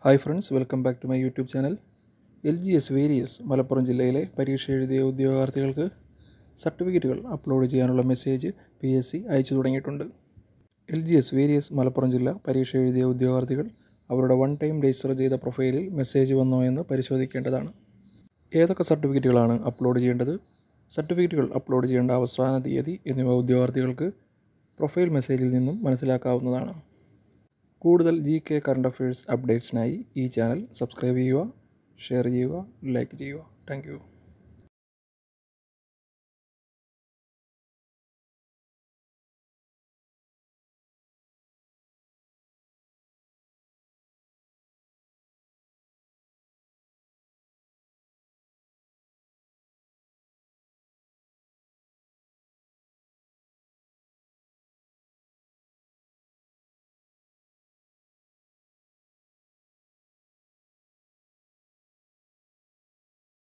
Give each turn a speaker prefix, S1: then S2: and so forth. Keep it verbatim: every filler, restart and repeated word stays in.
S1: Hi friends, welcome back to my YouTube channel. L G S various Malappuram ജില്ലയിലെ പരീക്ഷ എഴുതിയ ഉദ്യോഗാർത്ഥികൾക്ക് സർട്ടിഫിക്കറ്റുകൾ അപ്ലോഡ് ചെയ്യാനുള്ള മെസ്സേജ് പി എസ് സി അയച്ചു തുടങ്ങിയിട്ടുണ്ട്. L G S various Malappuram ജില്ല പരീക്ഷ എഴുതിയ ഉദ്യോഗാർത്ഥികൾ അവരുടെ വൺ ടൈം രജിസ്റ്റർ ചെയ്ത പ്രൊഫൈലിൽ മെസ്സേജ് വന്നോ എന്ന് പരിശോധിക്കേണ്ടതാണ്. ഏതൊക്കെ സർട്ടിഫിക്കറ്റുകളാണ് അപ്ലോഡ് ചെയ്യേണ്ടത്, സർട്ടിഫിക്കറ്റുകൾ അപ്ലോഡ് ചെയ്യേണ്ട അവസാന തീയതി എന്നിവ ഉദ്യോഗാർത്ഥികൾക്ക് പ്രൊഫൈൽ മെസ്സേജിൽ നിന്നും മനസ്സിലാക്കാവുന്നതാണ്. കൂടുതൽ ജി കെ കറണ്ട് അഫയേഴ്സ് അപ്ഡേറ്റ്സിനായി ഈ ചാനൽ സബ്സ്ക്രൈബ് ചെയ്യുക, ഷെയർ ചെയ്യുക, ലൈക്ക് ചെയ്യുക. Thank U.